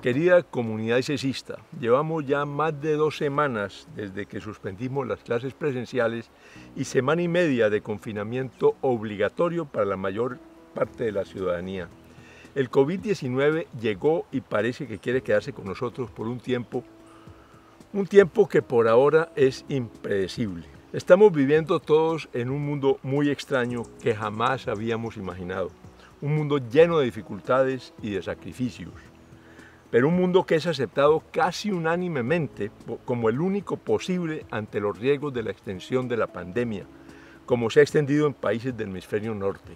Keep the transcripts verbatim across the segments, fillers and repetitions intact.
Querida comunidad ICESista, llevamos ya más de dos semanas desde que suspendimos las clases presenciales y semana y media de confinamiento obligatorio para la mayor parte de la ciudadanía. El COVID diecinueve llegó y parece que quiere quedarse con nosotros por un tiempo, un tiempo que por ahora es impredecible. Estamos viviendo todos en un mundo muy extraño que jamás habíamos imaginado, un mundo lleno de dificultades y de sacrificios. Pero un mundo que es aceptado casi unánimemente como el único posible ante los riesgos de la extensión de la pandemia, como se ha extendido en países del hemisferio norte.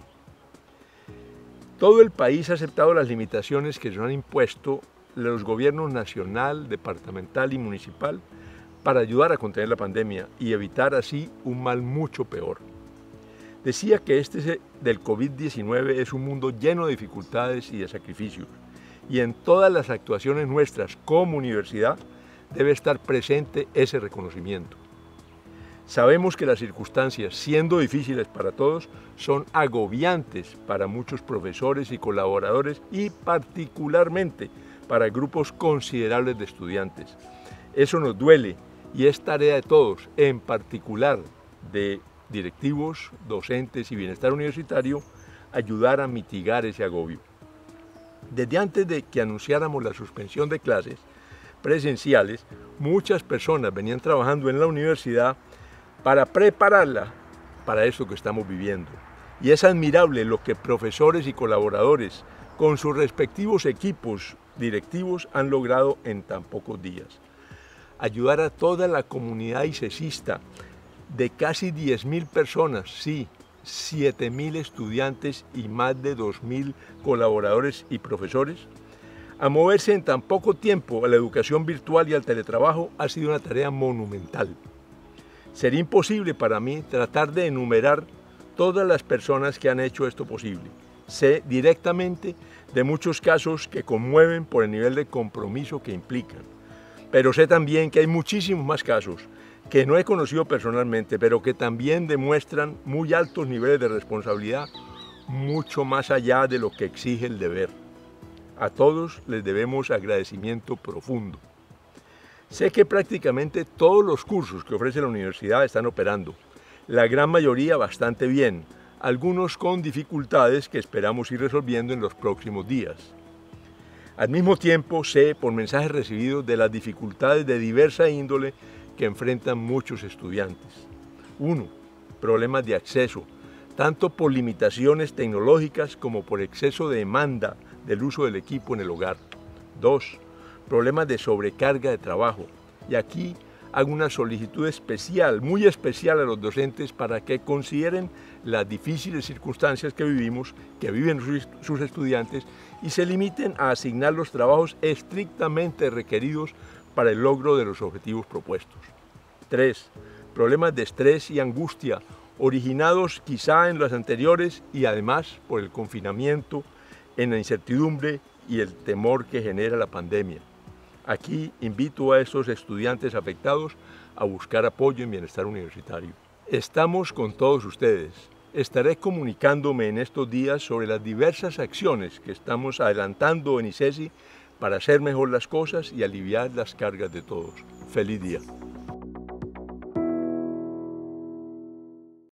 Todo el país ha aceptado las limitaciones que se han impuesto los gobiernos nacional, departamental y municipal para ayudar a contener la pandemia y evitar así un mal mucho peor. Decía que este del COVID diecinueve es un mundo lleno de dificultades y de sacrificios. Y en todas las actuaciones nuestras como universidad debe estar presente ese reconocimiento. Sabemos que las circunstancias, siendo difíciles para todos, son agobiantes para muchos profesores y colaboradores y particularmente para grupos considerables de estudiantes. Eso nos duele y es tarea de todos, en particular de directivos, docentes y bienestar universitario, ayudar a mitigar ese agobio. Desde antes de que anunciáramos la suspensión de clases presenciales, muchas personas venían trabajando en la universidad para prepararla para esto que estamos viviendo. Y es admirable lo que profesores y colaboradores con sus respectivos equipos directivos han logrado en tan pocos días. Ayudar a toda la comunidad ICESista de casi diez mil personas, sí, siete mil estudiantes y más de dos mil colaboradores y profesores, a moverse en tan poco tiempo a la educación virtual y al teletrabajo ha sido una tarea monumental. Sería imposible para mí tratar de enumerar todas las personas que han hecho esto posible. Sé directamente de muchos casos que conmueven por el nivel de compromiso que implican, pero sé también que hay muchísimos más casos que no he conocido personalmente, pero que también demuestran muy altos niveles de responsabilidad, mucho más allá de lo que exige el deber. A todos les debemos agradecimiento profundo. Sé que prácticamente todos los cursos que ofrece la universidad están operando, la gran mayoría bastante bien, algunos con dificultades que esperamos ir resolviendo en los próximos días. Al mismo tiempo, sé por mensajes recibidos de las dificultades de diversa índole que enfrentan muchos estudiantes. Uno, problemas de acceso, tanto por limitaciones tecnológicas como por exceso de demanda del uso del equipo en el hogar. Dos, problemas de sobrecarga de trabajo. Y aquí hago una solicitud especial, muy especial a los docentes para que consideren las difíciles circunstancias que vivimos, que viven sus, sus estudiantes y se limiten a asignar los trabajos estrictamente requeridos para el logro de los objetivos propuestos. Tres, problemas de estrés y angustia originados quizá en los anteriores y además por el confinamiento, en la incertidumbre y el temor que genera la pandemia. Aquí invito a estos estudiantes afectados a buscar apoyo en bienestar universitario. Estamos con todos ustedes. Estaré comunicándome en estos días sobre las diversas acciones que estamos adelantando en ICESI para hacer mejor las cosas y aliviar las cargas de todos. ¡Feliz día!